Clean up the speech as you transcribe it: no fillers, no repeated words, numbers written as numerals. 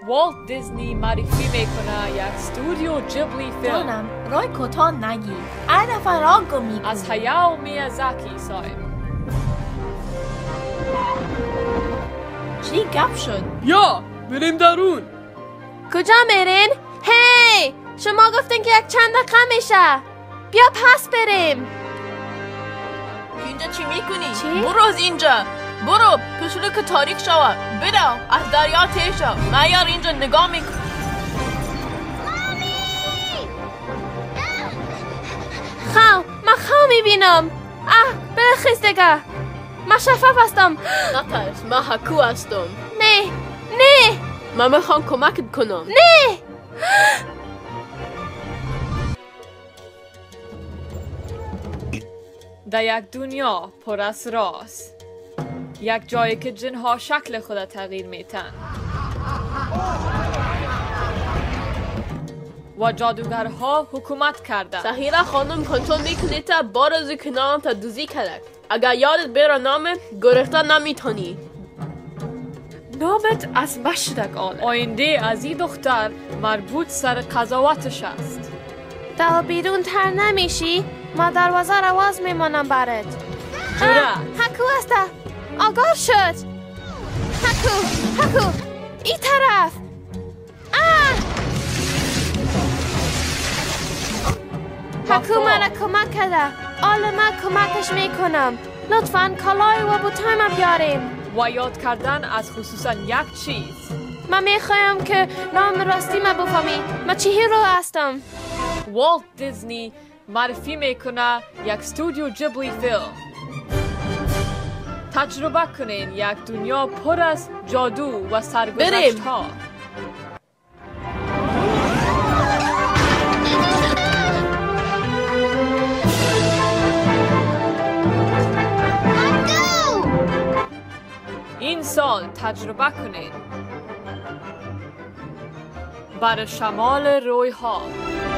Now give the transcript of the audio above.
والت دیزنی معرفی میکنه یک استودیو جیبلی فیلم. جانم رای کوتاه نگی. این فراغ میگو. از هیاو میازاکی صاحب. چی گپ شد؟ یا بریم درون. کجا میرین؟ هی شما گفتین که یک چند دقیقه میشه. بیا پس بریم. اینجا چی میکنی؟ چی؟ برو از اینجا. برو کشلو که تاریک شوه. برو از دریا تیر شو. معیار اینجا نگاه میکن. من خو میبینم. برخیز دیگه. من شفاف هستم. نترس من حکو هستم. نه من میخوام کمکت کنم. نه در یک دنیا پر از راز، یک جایی که جنها شکل خود تغییر میتن و جادوگرها حکومت کردن. سهیره خانم کنترل میکنی تا بار از کنارم تا دوزی کلک. اگر یادت بره نامه گرفته نمیتونی. نامت از مشرق آینده از این دختر مربوط سر قضاوتش است. تا بیرون تر نمیشی؟ ما دروازه رو واز میمانم برات. حکو هسته. آگاه شد. حکو این طرف. حکو من کمک کرده. من کمکش میکنم. لطفاً کالای و بوتای ما بیاریم. و یاد کردن از خصوصا یک چیز. من میخوایم که نام راستی ما بفهمی. من چی هیرو هستم. والت دیزنی معرفی میکنه یک استودیو جیبلی فیلم. تجربه کنین یک دنیا پر از جادو و سرگذشت ها. این سال تجربه کنین بر شمال روی ها.